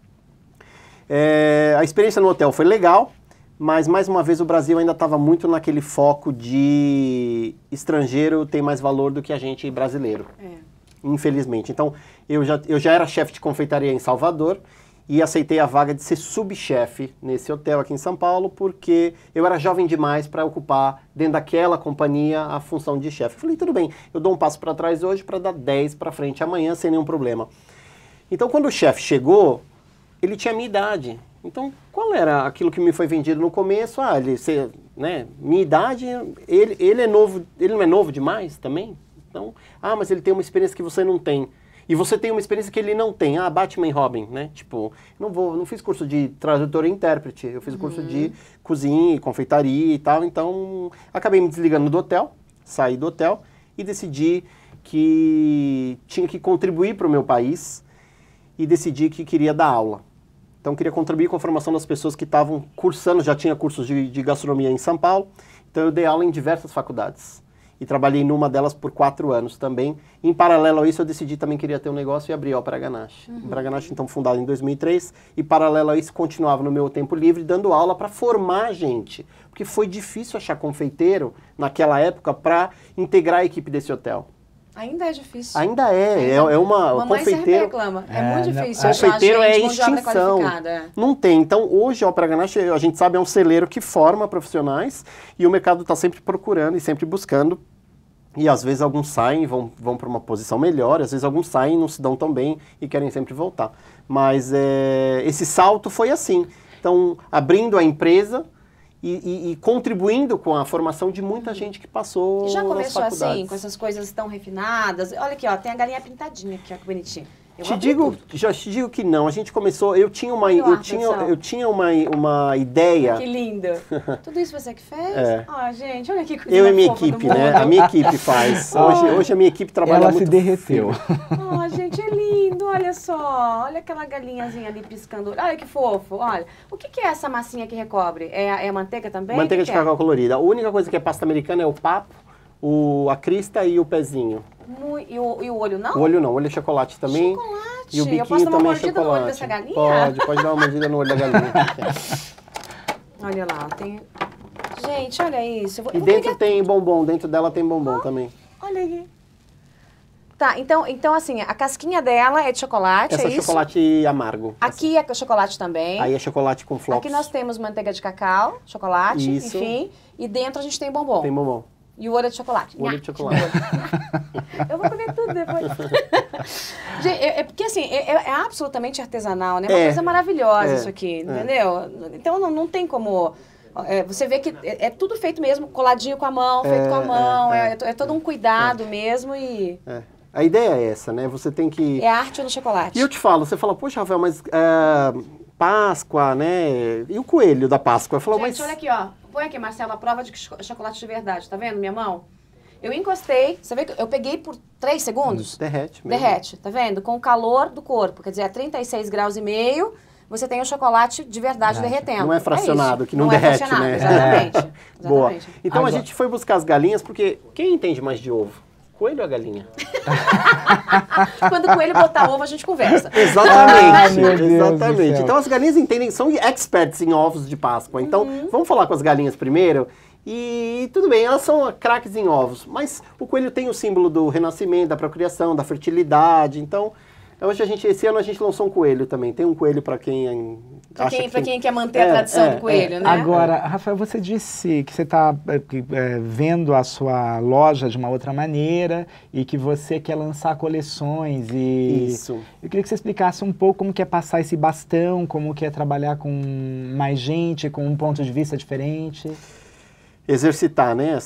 A experiência no hotel foi legal, mas mais uma vez o Brasil ainda estava muito naquele foco de estrangeiro tem mais valor do que a gente brasileiro. Infelizmente. Então, eu já era chefe de confeitaria em Salvador e aceitei a vaga de ser subchefe nesse hotel aqui em São Paulo, porque eu era jovem demais para ocupar, dentro daquela companhia, a função de chefe. Eu falei, tudo bem, eu dou um passo para trás hoje para dar 10 para frente amanhã, sem nenhum problema. Então, quando o chefe chegou, ele tinha a minha idade. Então, qual era aquilo que me foi vendido no começo? Minha idade, ele é novo, ele não é novo demais também? Então, mas ele tem uma experiência que você não tem. E você tem uma experiência que ele não tem. Batman e Robin, né? Tipo, não fiz curso de tradutor e intérprete. Eu fiz curso de cozinha e confeitaria e tal. Então, acabei me desligando do hotel, saí do hotel e decidi que tinha que contribuir para o meu país e decidi que queria dar aula. Então, queria contribuir com a formação das pessoas que estavam cursando, já tinha cursos de gastronomia em São Paulo. Então, eu dei aula em diversas faculdades. E trabalhei numa delas por 4 anos também. Em paralelo a isso, eu decidi também que queria ter um negócio e abri a Ópera Ganache. A Ópera Ganache, então, fundada em 2003. E paralelo a isso, continuava no meu tempo livre, dando aula para formar gente. Porque foi difícil achar confeiteiro, naquela época, para integrar a equipe desse hotel. Ainda é difícil. Ainda é uma Mamãe confeiteiro. sempre reclama. É muito difícil achar Confeiteiro gente, é mão de obra extinção. qualificada. Não tem. Então, hoje a Ópera Ganache, a gente sabe, é um celeiro que forma profissionais e o mercado está sempre procurando e sempre buscando. E às vezes alguns saem e vão para uma posição melhor, às vezes alguns saem e não se dão tão bem e querem sempre voltar. Mas esse salto foi assim. Então, abrindo a empresa e contribuindo com a formação de muita gente que passou E já nas começou faculdades. assim, com essas coisas tão refinadas? Olha aqui, ó, tem a galinha pintadinha aqui, ó, que bonitinho. Já te digo que não. A gente começou. Eu tinha uma ideia. Que lindo. Tudo isso você que fez? É. Ó, gente, olha que coisa Eu e minha fofa do equipe, né? mundo. A minha equipe faz. Hoje a minha equipe trabalha Ela muito. se derreteu. Ó, gente, é lindo, olha só. Olha aquela galinhazinha ali piscando. Olha que fofo, olha. O que é essa massinha que recobre? É a manteiga também? Manteiga O de que é? cacau colorida. A única coisa que é pasta americana é o papo, a crista e o pezinho. E o olho não? O olho não, o olho é chocolate também. Chocolate. E o Eu biquinho posso dar uma também é mordida no olho chocolate. dessa galinha? Pode dar uma mordida no olho da galinha. Olha lá, tem... Gente, olha isso. E dentro tem bombom, dentro dela tem bombom também. Olha aí. Tá, então assim, a casquinha dela é de chocolate, Essa é é isso? chocolate amargo. Aqui é chocolate também. Aí é chocolate com flocos. Aqui nós temos manteiga de cacau, chocolate, Isso. enfim. E dentro a gente tem bombom. Tem bombom. E o olho é de chocolate. Olho de chocolate. Eu vou comer tudo depois. Gente, porque assim, é absolutamente artesanal, né? É uma coisa maravilhosa isso aqui, entendeu? Então não tem como... você vê que é tudo feito mesmo, coladinho com a mão, feito com a mão. É todo um cuidado mesmo e... A ideia é essa, né? Você tem que... É arte no chocolate. E eu te falo, você fala, poxa, Rafael, mas Páscoa, né? E o coelho da Páscoa? Eu falo, Gente, olha aqui, ó. Põe aqui, Marcela, a prova de que chocolate de verdade. Tá vendo minha mão? Eu encostei, você vê que eu peguei por 3 segundos? Derrete mesmo. Derrete, tá vendo? Com o calor do corpo. Quer dizer, a 36,5 graus, você tem o chocolate de verdade derretendo. Não é fracionado, isso. que não derrete, é fracionado, né? Exatamente. Boa. Exatamente. Então Agora- a gente foi buscar as galinhas, porque quem entende mais de ovo? Coelho ou a galinha? Quando o coelho botar ovo, a gente conversa. Exatamente, meu Deus do exatamente. céu. Então as galinhas entendem, são experts em ovos de Páscoa. Então vamos falar com as galinhas primeiro. E tudo bem, elas são craques em ovos, mas o coelho tem o símbolo do renascimento, da procriação, da fertilidade. Então, esse ano a gente lançou um coelho também. Tem um coelho para quem Pra quem quer manter a tradição do coelho, né? Agora, Rafael, você disse que você está vendo a sua loja de uma outra maneira e que você quer lançar coleções e... Isso. Eu queria que você explicasse um pouco como que é passar esse bastão, como que é trabalhar com mais gente, com um ponto de vista diferente. Exercitar, né,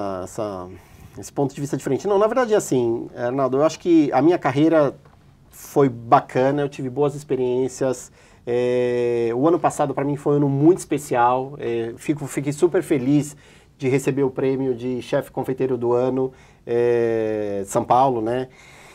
esse ponto de vista diferente. Não, na verdade é assim, Arnaldo, eu acho que a minha carreira foi bacana, eu tive boas experiências. O ano passado para mim foi um ano muito especial. Fiquei super feliz de receber o prêmio de chefe confeiteiro do ano São Paulo, né?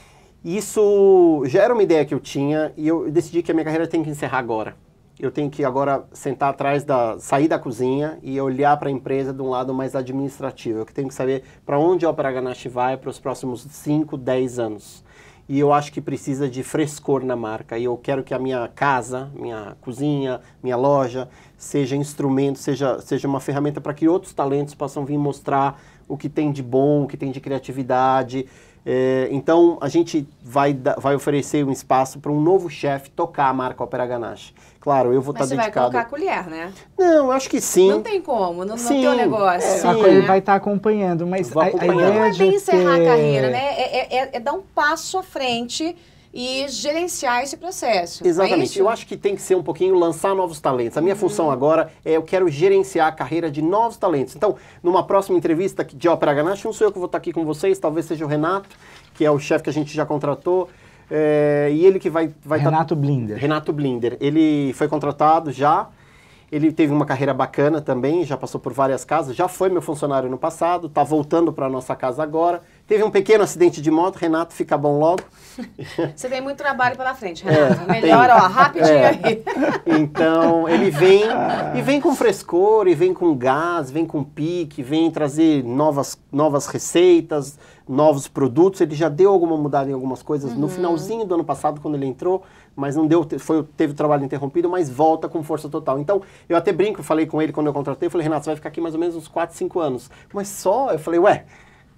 Isso já era uma ideia que eu tinha e eu decidi que a minha carreira tem que encerrar agora. Eu tenho que agora sentar sair da cozinha e olhar para a empresa de um lado mais administrativo. Eu tenho que saber para onde a Ópera Ganache vai para os próximos 5, 10 anos. E eu acho que precisa de frescor na marca. E eu quero que a minha casa, minha cozinha, minha loja, seja instrumento, seja uma ferramenta para que outros talentos possam vir mostrar o que tem de bom, o que tem de criatividade. Então, a gente vai oferecer um espaço para um novo chefe tocar a marca Ópera Ganache. Claro, eu vou estar dedicado... Mas você vai colocar a colher, né? Não, eu acho que sim. Não tem como, no Sim, teu negócio. sim. Ele vai estar acompanhando, mas Vou a acompanhando. ideia Não é de bem encerrar a ter- carreira, né? É dar um passo à frente e gerenciar esse processo. É Exatamente. isso? Eu acho que tem que ser um pouquinho lançar novos talentos. A minha função agora eu quero gerenciar a carreira de novos talentos. Então, numa próxima entrevista de Ópera Ganache, não sou eu que vou estar aqui com vocês, talvez seja o Renato, que é o chefe que a gente já contratou. E ele que vai Renato Blinder. Renato Blinder. Ele foi contratado já. Ele teve uma carreira bacana também, já passou por várias casas, já foi meu funcionário no passado, está voltando para a nossa casa agora. Teve um pequeno acidente de moto, Renato, fica bom logo. Você tem muito trabalho pela frente, Renato. Melhor, ó, rapidinho aí. Então, ele vem com frescor, e vem com gás, vem com pique, vem trazer novas receitas, novos produtos. Ele já deu alguma mudada em algumas coisas no finalzinho do ano passado, quando ele entrou, mas não deu, teve o trabalho interrompido, mas volta com força total. Então, eu até brinco, falei com ele quando eu contratei, eu falei, Renato, você vai ficar aqui mais ou menos uns 4, 5 anos. Mas só, eu falei, ué,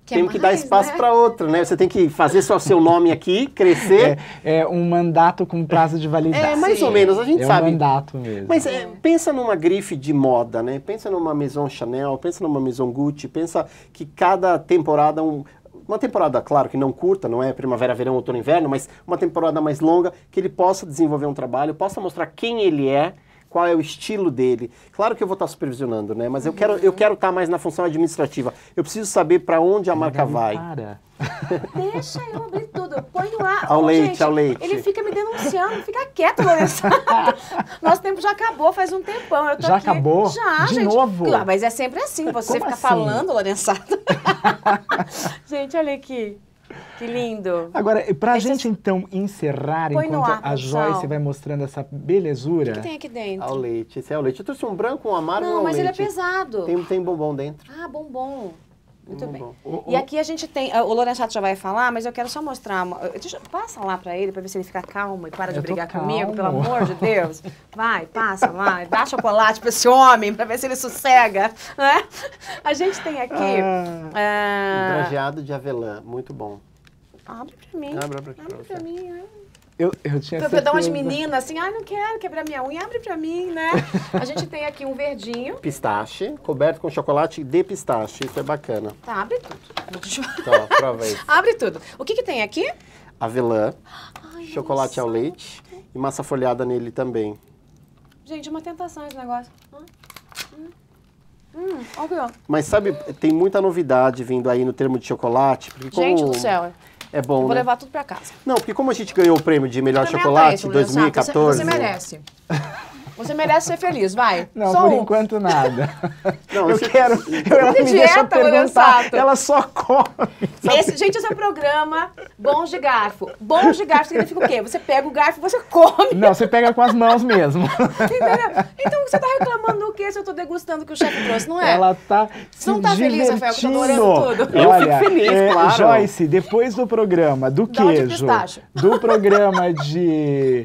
temos que dar espaço para outro, né? Você tem que fazer só o seu nome aqui, crescer. É um mandato com prazo de validade. É, mais ou menos, a gente sabe. É um mandato mesmo. Mas pensa numa grife de moda, né? Pensa numa Maison Chanel, pensa numa Maison Gucci, pensa que cada temporada, uma temporada, claro, que não curta, não é primavera, verão, outono, inverno, mas uma temporada mais longa, que ele possa desenvolver um trabalho, possa mostrar quem ele é, qual é o estilo dele. Claro que eu vou estar supervisionando, né? Mas eu quero estar mais na função administrativa. Eu preciso saber para onde a marca vai. Para. Deixa eu abrir tudo. Põe no ar. Ao leite, gente, ao leite. Ele fica me denunciando. Fica quieto, Lorençato. Nosso tempo já acabou faz um tempão. Eu tô Já aqui. acabou? Já, De gente. novo? Ah, mas é sempre assim. Você Como fica assim? falando, Lorençato. Gente, olha aqui. Que lindo. Agora, pra Esse gente então encerrar, Põe no enquanto ar, a produção. Joyce vai mostrando essa O belezura. que tem aqui dentro? Ao leite, esse é o leite. Eu trouxe um branco, um amargo e Não, um mas ele é leite. pesado. Tem bombom dentro. Ah, bombom. Muito bem. Bombom. E aqui a gente tem, o Lorençato já vai falar, mas eu quero só mostrar, passa lá pra ele, pra ver se ele fica calmo e para de Eu tô brigar comigo, pelo calmo. amor de Deus. Vai, passa lá, dá chocolate pra esse homem, pra ver se ele sossega, né? A gente tem aqui... Drageado de avelã, muito bom. Abre pra mim. Abre pra Abre você. pra mim, né? Eu tinha Eu dar umas certeza. meninas assim, ai, não quero quebrar minha unha, abre pra mim, né? A gente tem aqui um verdinho. Pistache, coberto com chocolate de pistache. Isso é bacana. Tá, abre tudo. Então, prova aí. Abre tudo. O que que tem aqui? Avelã, Ai, chocolate ao nossa. leite e massa folhada nele também. Gente, uma tentação esse negócio. Olha aqui, ó. Mas sabe, tem muita novidade vindo aí no termo de chocolate. Porque como Gente do céu. É bom, Vou né? levar tudo pra casa. Não, porque como a gente ganhou o prêmio de melhor Também chocolate isso, em Lorençato. 2014... Você merece. Você merece ser feliz, vai. Não, Só por um. enquanto nada. Não, eu esse- quero... Ela de me deixa dieta, perguntar, Lorençato. ela só come. Gente, esse é o programa Bons de Garfo. Bons de Garfo significa o quê? Você pega o garfo e você come. Não, você pega com as mãos mesmo. Entendeu? Então você tá reclamando do quê se eu tô degustando o que o chefe trouxe, não é? Ela tá se não tá feliz, Rafael, que eu tô divertindo. adorando tudo? Eu Olha, fico feliz, claro. Joyce, depois do programa do Dá uma de queijo, pistache. do programa de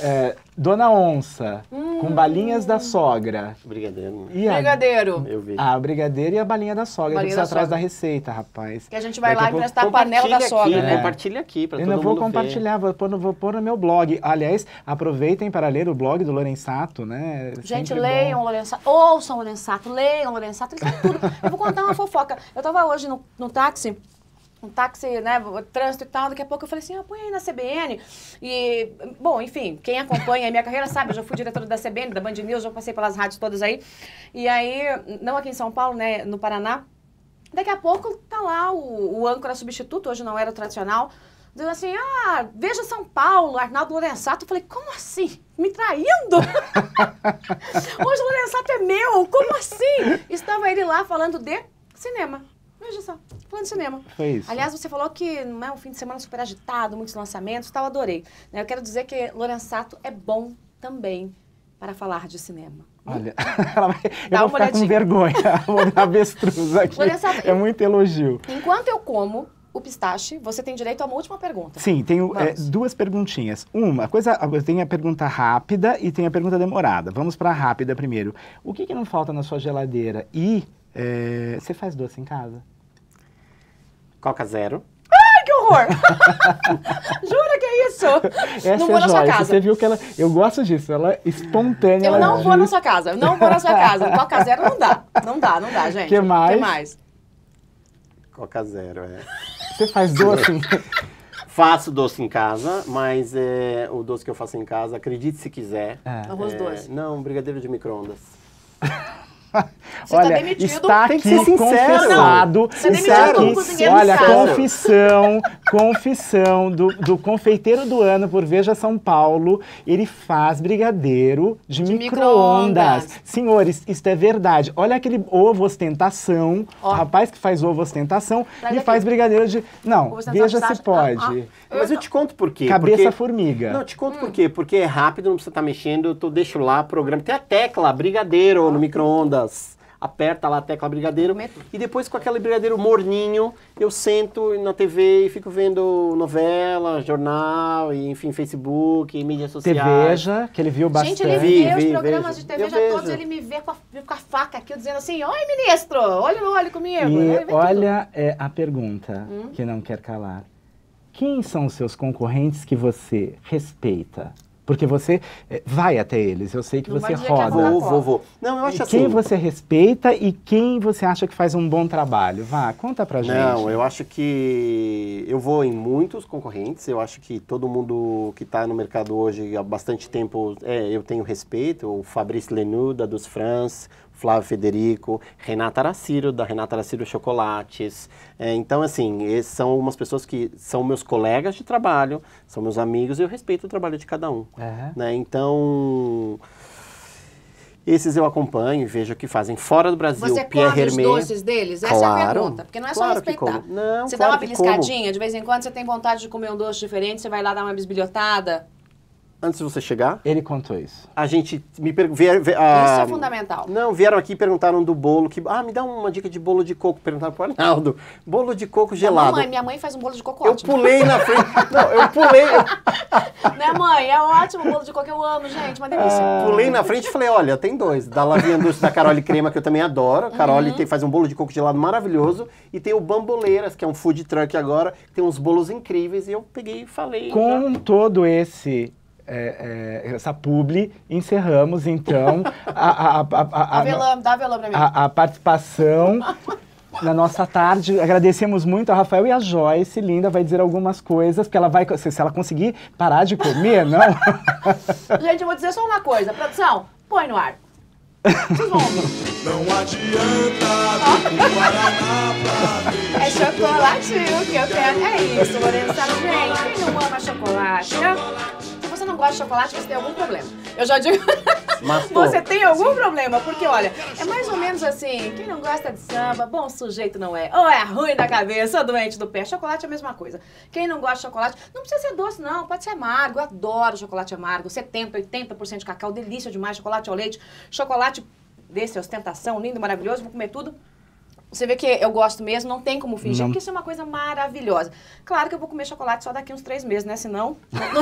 Dona Onça, com balinhas da sogra. Brigadeiro. E a, Brigadeiro. Eu vi. o brigadeiro e a balinha da sogra. Balinha Você da atrás sogra. da receita, rapaz. Que a gente vai Daqui lá a pouco- emprestar a panela da sogra, aqui, né? Compartilha aqui pra Eu todo não vou mundo compartilhar, vou pôr no meu blog. Aliás, aproveitem para ler o blog do Lorençato, né? Gente, Sempre leiam bom. o Lorençato, ouçam o Lorençato, leiam o Lorençato, ele sabe tudo. Eu vou contar uma fofoca. Eu tava hoje no táxi, né, trânsito e tal, daqui a pouco eu falei assim, põe aí na CBN. E, bom, enfim, quem acompanha a minha carreira sabe, eu já fui diretora da CBN, da Band News, já passei pelas rádios todas aí. E aí, não aqui em São Paulo, né, no Paraná, daqui a pouco tá lá o âncora substituto, hoje não era o tradicional, dizendo assim, veja São Paulo, Arnaldo Lorençato. Eu falei, como assim? Me traindo? Hoje o Lorençato é meu, como assim? Estava ele lá falando de cinema. Veja só, falando de cinema. Foi isso. Aliás, você falou que não é um fim de semana super agitado, muitos lançamentos e tal, adorei. Eu quero dizer que Lorençato é bom também para falar de cinema. Olha, ela vai, eu Dá vou uma ficar com olhadinha. vergonha. Vou dar avestruz aqui. Lorençato, É muito elogio. Enquanto eu como o pistache, você tem direito a uma última pergunta. Sim, tenho Vamos. duas perguntinhas. Tem a pergunta rápida e tem a pergunta demorada. Vamos para a rápida primeiro. O que não falta na sua geladeira? E você faz doce em casa? Coca Zero. Ai, que horror! Jura que é isso? Essa Não vou é na sua Joyce. casa. Você viu que ela... Eu gosto disso, ela é espontânea. Eu ela não vou na diz- sua casa, eu não vou na sua casa. Coca Zero não dá. Não dá, gente. Que mais? Que mais? Coca Zero, Você faz doce? Faço doce em casa, mas o doce que eu faço em casa, acredite se quiser. Arroz doce. Não, brigadeiro de micro-ondas. Você tá demitido. está Tem aqui que ser sincero. confessado. Você tá Está demitido como aqui, cozinheiro olha, em casa. confissão do confeiteiro do ano por Veja São Paulo. Ele faz brigadeiro de micro-ondas. micro-ondas. Senhores, isto é verdade. Olha aquele ovo ostentação, Ó. o rapaz que faz ovo ostentação Traz e aqui. faz brigadeiro de... Não, Ovo ostentação veja se pistache. pode. Mas eu te conto por quê. Cabeça Porque... formiga. Não, eu te conto por quê. Porque é rápido, não precisa estar mexendo, deixo lá, programa. Tem a tecla, brigadeiro no micro-ondas. aperta lá a tecla brigadeiro, e depois com aquele brigadeiro morninho, eu sento na TV e fico vendo novela, jornal, e, enfim, Facebook, mídias sociais. Teveja, que ele viu bastante. Gente, ele vê os programas de TV já todos, ele me vê com a faca aqui, eu dizendo assim, oi ministro, olho no olho comigo. E olha a pergunta que não quer calar. Quem são os seus concorrentes que você respeita? Porque você vai até eles, eu sei que você roda. Vou. Não, eu acho assim... Quem você respeita e quem você acha que faz um bom trabalho? Vá, conta pra gente. Não, eu acho que eu vou em muitos concorrentes, eu acho que todo mundo que está no mercado hoje há bastante tempo, eu tenho respeito, o Fabrice Lenoux, da Dos France, Flávio Federico, Renata Araciro, da Renata Araciro Chocolates. Então, assim, esses são umas pessoas que são meus colegas de trabalho, são meus amigos e eu respeito o trabalho de cada um. Né? Então, esses eu acompanho e vejo o que fazem. Fora do Brasil, você come os doces deles? Essa é a pergunta, porque não é só respeitar. Não, você dá uma beliscadinha, de vez em quando você tem vontade de comer um doce diferente, você vai lá dar uma bisbilhotada. Antes de você chegar... Ele contou isso. A gente me Isso é fundamental. Não, vieram aqui e perguntaram do bolo. Me dá uma dica de bolo de coco. Perguntaram pro Arnaldo. Bolo de coco gelado. Minha mãe faz um bolo de coco ótimo. Eu pulei na frente. Não, eu pulei. Né, mãe? É ótimo o bolo de coco. Eu amo, gente. Uma delícia. Pulei na frente e falei, olha, tem dois. Da Lavinha Doce da Carole Crema, que eu também adoro. A Carole faz um bolo de coco gelado maravilhoso. E tem o Bamboleiras, que é um food truck agora. Que tem uns bolos incríveis. E eu peguei e falei. Com todo essa publi, encerramos então dá avelã pra mim. A participação na nossa tarde. Agradecemos muito a Rafael e a Joyce, linda, vai dizer algumas coisas, porque ela vai, se ela conseguir parar de comer, não? Gente, eu vou dizer só uma coisa, produção, põe no ar. Vocês vão ouvir. Não adianta vir Guaraná pra mim. É chocolate o que eu quero. É isso, Lorena, sabe, gente? Quem não ama chocolate, né? Se você não gosta de chocolate, você tem algum problema. Eu já digo, você tem algum problema, porque olha, é mais ou menos assim, quem não gosta de samba, bom sujeito não é. Ou é ruim da cabeça, ou doente do pé. Chocolate é a mesma coisa. Quem não gosta de chocolate, não precisa ser doce não, pode ser amargo. Eu adoro chocolate amargo, 70%, 80% de cacau, delícia demais, chocolate ao leite. Chocolate desse, ostentação, lindo, maravilhoso, vou comer tudo. Você vê que eu gosto mesmo, não tem como fingir, porque isso é uma coisa maravilhosa. Claro que eu vou comer chocolate só daqui uns 3 meses, né? Senão...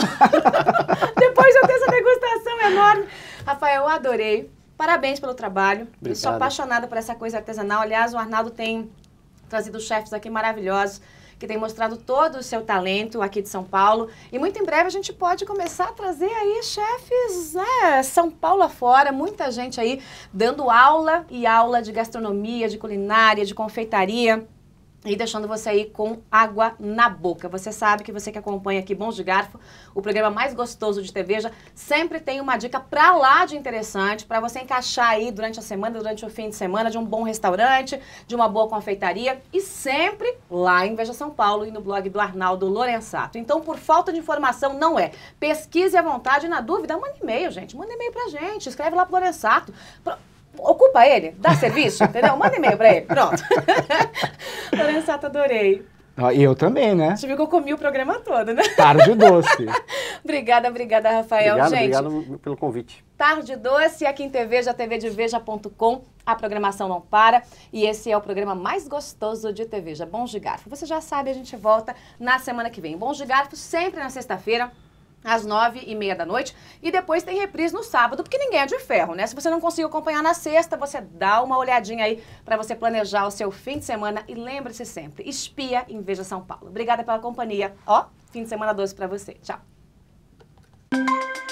Depois eu tenho essa degustação enorme. Rafael, eu adorei. Parabéns pelo trabalho. Obrigado. Eu sou apaixonada por essa coisa artesanal. Aliás, o Arnaldo tem trazido chefes aqui maravilhosos, que tem mostrado todo o seu talento aqui de São Paulo. E muito em breve a gente pode começar a trazer aí chefes, né, São Paulo afora, muita gente aí dando aula e aula de gastronomia, de culinária, de confeitaria. E deixando você aí com água na boca. Você sabe que você que acompanha aqui Bons de Garfo, o programa mais gostoso de TV, já sempre tem uma dica pra lá de interessante, pra você encaixar aí durante a semana, durante o fim de semana, de um bom restaurante, de uma boa confeitaria e sempre lá em Veja São Paulo e no blog do Arnaldo Lorenzato. Então, por falta de informação, não é. Pesquise à vontade, na dúvida, manda e-mail, gente. Manda e-mail pra gente, escreve lá pro Lorenzato. Ocupa ele, dá serviço, entendeu? Manda e-mail pra ele, pronto. Lorenzato, adorei. E eu também, né? Você viu que eu comi o programa todo, né? Tarde Doce. Obrigada, Rafael. Obrigado pelo convite. Tarde Doce, aqui em Teveja, tvdeveja.com. A programação não para. E esse é o programa mais gostoso de Teveja, Bons de Garfo. Você já sabe, a gente volta na semana que vem. Bons de Garfo sempre na sexta-feira, às 9h30 da noite, e depois tem reprise no sábado, porque ninguém é de ferro, né? Se você não conseguir acompanhar na sexta, você dá uma olhadinha aí para você planejar o seu fim de semana e lembre-se sempre, espia em Veja São Paulo. Obrigada pela companhia. Ó, fim de semana doce para você. Tchau.